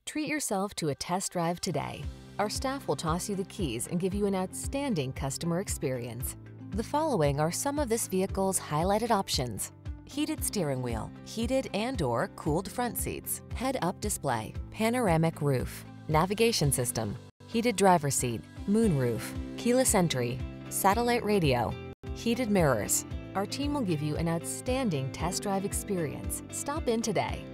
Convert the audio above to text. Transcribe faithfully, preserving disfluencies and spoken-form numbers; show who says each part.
Speaker 1: Treat yourself to a test drive today. Our staff will toss you the keys and give you an outstanding customer experience. The following are some of this vehicle's highlighted options: heated steering wheel, heated and/or cooled front seats, head-up display, panoramic roof, navigation system, heated driver's seat, moonroof, keyless entry, satellite radio, heated mirrors. Our team will give you an outstanding test drive experience. Stop in today.